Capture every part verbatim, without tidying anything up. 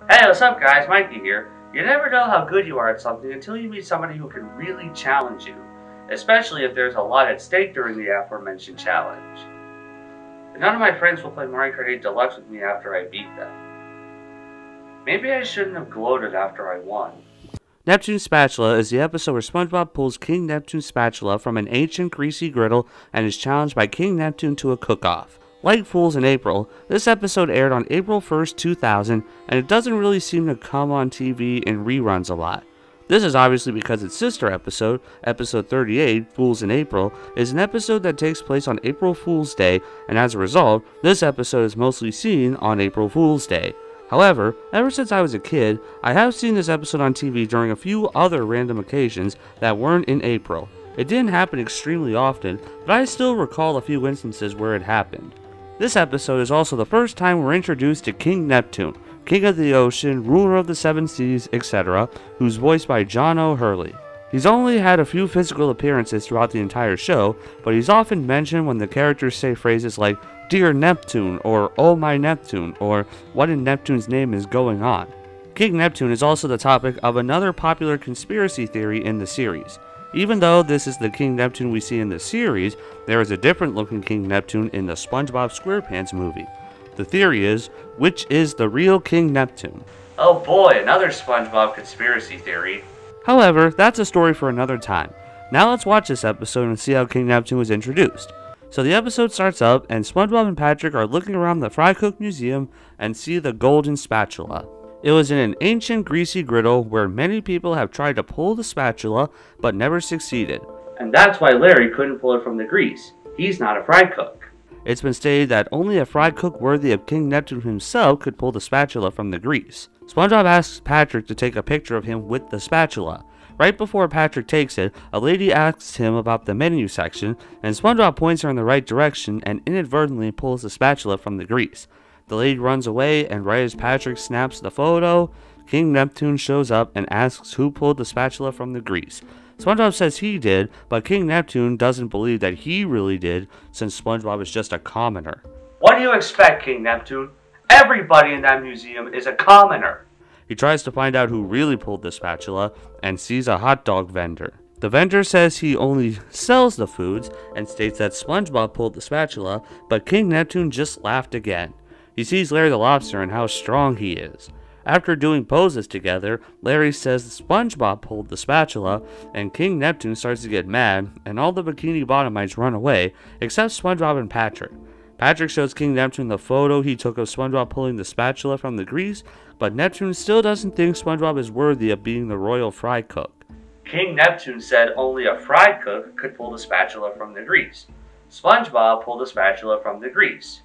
Hey, what's up guys, Mikey here. You never know how good you are at something until you meet somebody who can really challenge you, especially if there's a lot at stake during the aforementioned challenge. And none of my friends will play Mario Kart eight Deluxe with me after I beat them. Maybe I shouldn't have gloated after I won. Neptune's Spatula is the episode where SpongeBob pulls King Neptune's spatula from an ancient greasy griddle and is challenged by King Neptune to a cook-off. Like Fools in April, this episode aired on April first, two thousand, and it doesn't really seem to come on T V in reruns a lot. This is obviously because its sister episode, episode thirty-eight, Fools in April, is an episode that takes place on April Fool's Day, and as a result, this episode is mostly seen on April Fool's Day. However, ever since I was a kid, I have seen this episode on T V during a few other random occasions that weren't in April. It didn't happen extremely often, but I still recall a few instances where it happened. This episode is also the first time we're introduced to King Neptune, king of the ocean, ruler of the seven seas, et cetera, who's voiced by John O'Hurley. He's only had a few physical appearances throughout the entire show, but he's often mentioned when the characters say phrases like, "Dear Neptune," or "Oh my Neptune," or "What in Neptune's name is going on?" King Neptune is also the topic of another popular conspiracy theory in the series. Even though this is the King Neptune we see in the series, there is a different looking King Neptune in the SpongeBob SquarePants movie. The theory is, which is the real King Neptune? Oh boy, another SpongeBob conspiracy theory. However, that's a story for another time. Now let's watch this episode and see how King Neptune was introduced. So the episode starts up and SpongeBob and Patrick are looking around the Fry Cook Museum and see the golden spatula. It was in an ancient greasy griddle where many people have tried to pull the spatula but never succeeded. And that's why Larry couldn't pull it from the grease. He's not a fry cook. It's been stated that only a fry cook worthy of King Neptune himself could pull the spatula from the grease. SpongeBob asks Patrick to take a picture of him with the spatula. Right before Patrick takes it, a lady asks him about the menu section, and SpongeBob points her in the right direction and inadvertently pulls the spatula from the grease. The lady runs away, and right as Patrick snaps the photo, King Neptune shows up and asks who pulled the spatula from the grease. SpongeBob says he did, but King Neptune doesn't believe that he really did, since SpongeBob is just a commoner. What do you expect, King Neptune? Everybody in that museum is a commoner. He tries to find out who really pulled the spatula, and sees a hot dog vendor. The vendor says he only sells the foods, and states that SpongeBob pulled the spatula, but King Neptune just laughed again. He sees Larry the Lobster and how strong he is. After doing poses together, Larry says SpongeBob pulled the spatula, and King Neptune starts to get mad, and all the Bikini Bottomites run away, except SpongeBob and Patrick. Patrick shows King Neptune the photo he took of SpongeBob pulling the spatula from the grease, but Neptune still doesn't think SpongeBob is worthy of being the royal fry cook. King Neptune said only a fry cook could pull the spatula from the grease. SpongeBob pulled the spatula from the grease.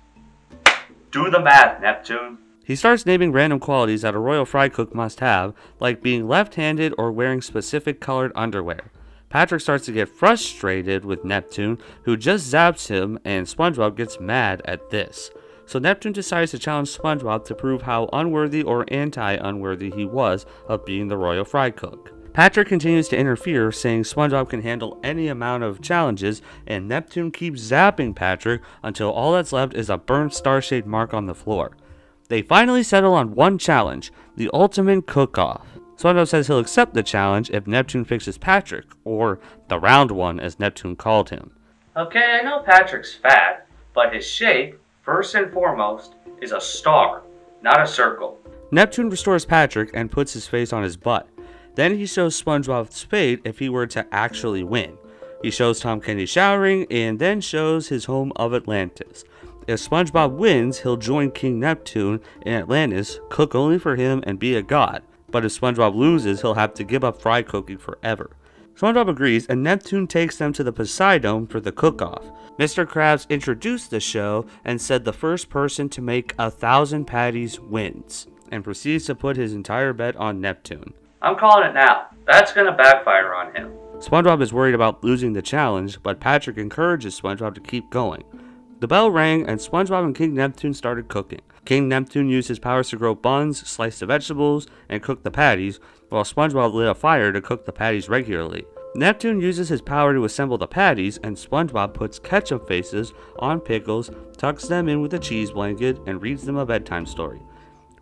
Do the math, Neptune. He starts naming random qualities that a royal fry cook must have, like being left-handed or wearing specific colored underwear. Patrick starts to get frustrated with Neptune, who just zaps him, and SpongeBob gets mad at this. So Neptune decides to challenge SpongeBob to prove how unworthy or anti-unworthy he was of being the royal fry cook. Patrick continues to interfere, saying SpongeBob can handle any amount of challenges, and Neptune keeps zapping Patrick until all that's left is a burnt star-shaped mark on the floor. They finally settle on one challenge, the ultimate cook-off. SpongeBob says he'll accept the challenge if Neptune fixes Patrick, or the round one as Neptune called him. Okay, I know Patrick's fat, but his shape, first and foremost, is a star, not a circle. Neptune restores Patrick and puts his face on his butt. Then he shows SpongeBob's fate if he were to actually win. He shows Tom Kenny showering, and then shows his home of Atlantis. If SpongeBob wins, he'll join King Neptune in Atlantis, cook only for him, and be a god. But if SpongeBob loses, he'll have to give up fry cooking forever. SpongeBob agrees, and Neptune takes them to the Poseidon for the cook-off. Mister Krabs introduced the show and said the first person to make a thousand patties wins, and proceeds to put his entire bet on Neptune. I'm calling it now. That's gonna backfire on him. SpongeBob is worried about losing the challenge, but Patrick encourages SpongeBob to keep going. The bell rang, and SpongeBob and King Neptune started cooking. King Neptune used his powers to grow buns, slice the vegetables, and cook the patties, while SpongeBob lit a fire to cook the patties regularly. Neptune uses his power to assemble the patties, and SpongeBob puts ketchup faces on pickles, tucks them in with a cheese blanket, and reads them a bedtime story.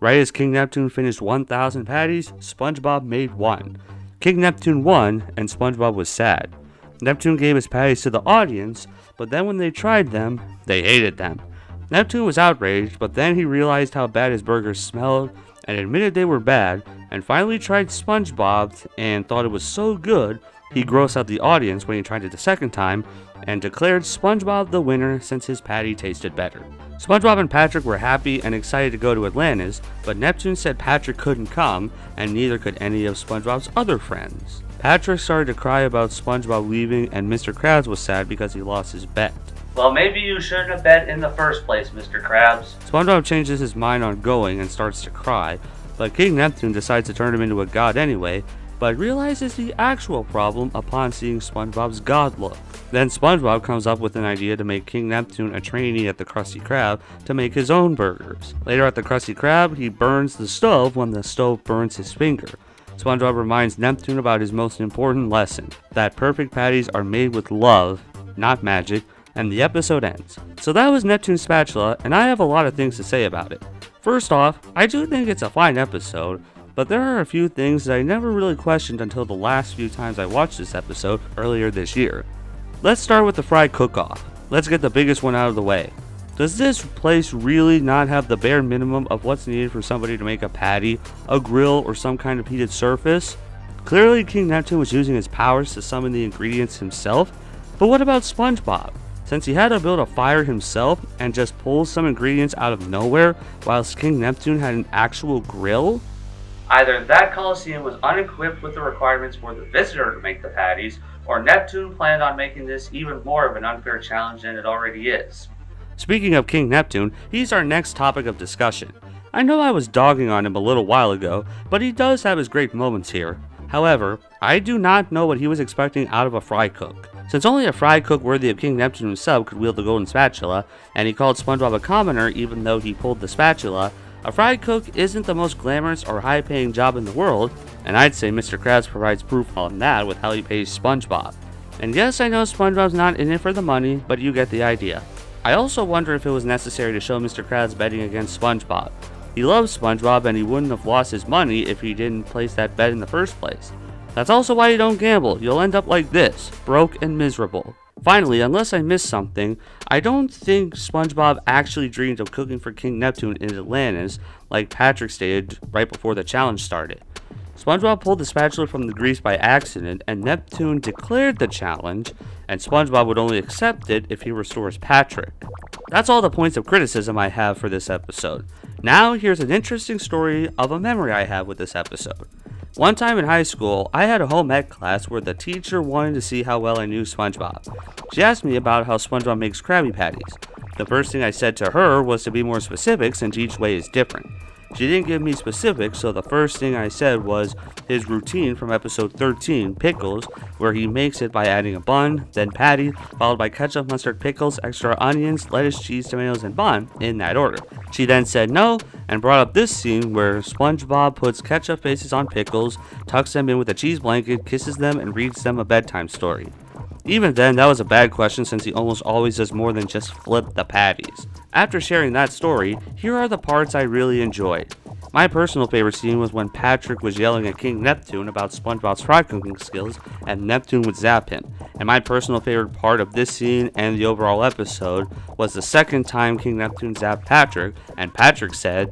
Right as King Neptune finished one thousand patties, SpongeBob made one. King Neptune won, and SpongeBob was sad. Neptune gave his patties to the audience, but then when they tried them, they hated them. Neptune was outraged, but then he realized how bad his burgers smelled and admitted they were bad, and finally tried SpongeBob and thought it was so good he grossed out the audience when he tried it the second time and declared SpongeBob the winner since his patty tasted better. SpongeBob and Patrick were happy and excited to go to Atlantis, but Neptune said Patrick couldn't come, and neither could any of SpongeBob's other friends. Patrick started to cry about SpongeBob leaving, and Mister Krabs was sad because he lost his bet. Well, maybe you shouldn't have bet in the first place, Mister Krabs. SpongeBob changes his mind on going and starts to cry, but King Neptune decides to turn him into a god anyway, but realizes the actual problem upon seeing SpongeBob's god look. Then SpongeBob comes up with an idea to make King Neptune a trainee at the Krusty Krab to make his own burgers. Later at the Krusty Krab, he burns the stove when the stove burns his finger. SpongeBob reminds Neptune about his most important lesson, that perfect patties are made with love, not magic, and the episode ends. So that was Neptune's Spatula, and I have a lot of things to say about it. First off, I do think it's a fine episode, but there are a few things that I never really questioned until the last few times I watched this episode earlier this year. Let's start with the fry cook-off. Let's get the biggest one out of the way. Does this place really not have the bare minimum of what's needed for somebody to make a patty, a grill, or some kind of heated surface? Clearly King Neptune was using his powers to summon the ingredients himself, but what about SpongeBob? Since he had to build a fire himself and just pull some ingredients out of nowhere, whilst King Neptune had an actual grill? Either that Coliseum was unequipped with the requirements for the visitor to make the patties, or Neptune planned on making this even more of an unfair challenge than it already is. Speaking of King Neptune, he's our next topic of discussion. I know I was dogging on him a little while ago, but he does have his great moments here. However, I do not know what he was expecting out of a fry cook. Since only a fry cook worthy of King Neptune himself could wield the golden spatula, and he called SpongeBob a commoner even though he pulled the spatula, a fry cook isn't the most glamorous or high-paying job in the world, and I'd say Mister Krabs provides proof on that with how he pays SpongeBob. And yes, I know SpongeBob's not in it for the money, but you get the idea. I also wonder if it was necessary to show Mister Krabs betting against SpongeBob. He loves SpongeBob and he wouldn't have lost his money if he didn't place that bet in the first place. That's also why you don't gamble. You'll end up like this, broke and miserable. Finally, unless I missed something, I don't think SpongeBob actually dreamed of cooking for King Neptune in Atlantis like Patrick stated right before the challenge started. SpongeBob pulled the spatula from the grease by accident, and Neptune declared the challenge, and SpongeBob would only accept it if he restores Patrick. That's all the points of criticism I have for this episode. Now here's an interesting story of a memory I have with this episode. One time in high school, I had a home ec class where the teacher wanted to see how well I knew SpongeBob. She asked me about how SpongeBob makes Krabby Patties. The first thing I said to her was to be more specific since each way is different. She didn't give me specifics, so the first thing I said was his routine from episode thirteen, Pickles, where he makes it by adding a bun, then patty, followed by ketchup, mustard, pickles, extra onions, lettuce, cheese, tomatoes, and bun, in that order. She then said no, and brought up this scene where SpongeBob puts ketchup faces on pickles, tucks them in with a cheese blanket, kisses them, and reads them a bedtime story. Even then, that was a bad question since he almost always does more than just flip the patties. After sharing that story, here are the parts I really enjoyed. My personal favorite scene was when Patrick was yelling at King Neptune about SpongeBob's fry cooking skills and Neptune would zap him. And my personal favorite part of this scene and the overall episode was the second time King Neptune zapped Patrick and Patrick said,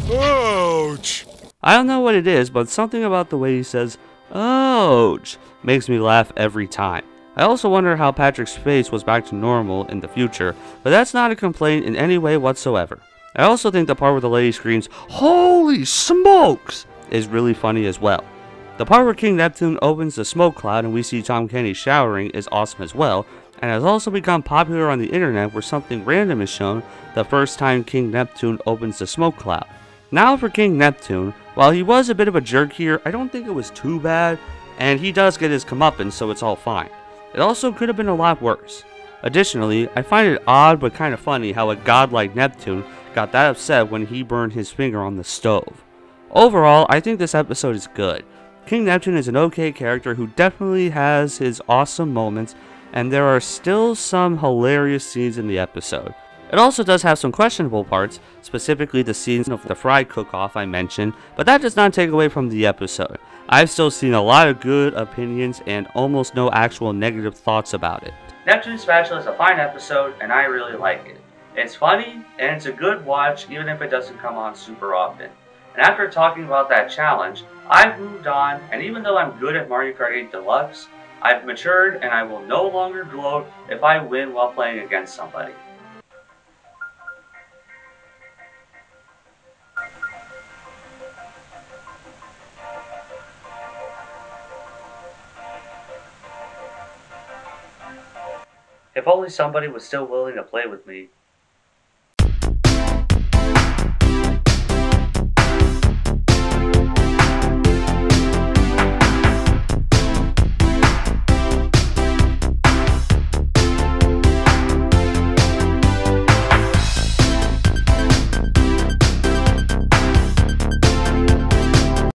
"Ouch!" I don't know what it is, but something about the way he says, "Ouch," makes me laugh every time. I also wonder how Patrick's face was back to normal in the future, but that's not a complaint in any way whatsoever. I also think the part where the lady screams, "Holy smokes!" is really funny as well. The part where King Neptune opens the smoke cloud and we see Tom Kenny showering is awesome as well, and has also become popular on the internet where something random is shown the first time King Neptune opens the smoke cloud. Now for King Neptune, while he was a bit of a jerk here, I don't think it was too bad, and he does get his comeuppance, so it's all fine. It also could have been a lot worse. Additionally, I find it odd but kind of funny how a god like Neptune got that upset when he burned his finger on the stove. Overall, I think this episode is good. King Neptune is an okay character who definitely has his awesome moments, and there are still some hilarious scenes in the episode. It also does have some questionable parts, specifically the scenes of the fry cook-off I mentioned, but that does not take away from the episode. I've still seen a lot of good opinions and almost no actual negative thoughts about it. Neptune Spatula is a fine episode, and I really like it. It's funny, and it's a good watch even if it doesn't come on super often. And after talking about that challenge, I've moved on, and even though I'm good at Mario Kart eight Deluxe, I've matured and I will no longer gloat if I win while playing against somebody. If only somebody was still willing to play with me,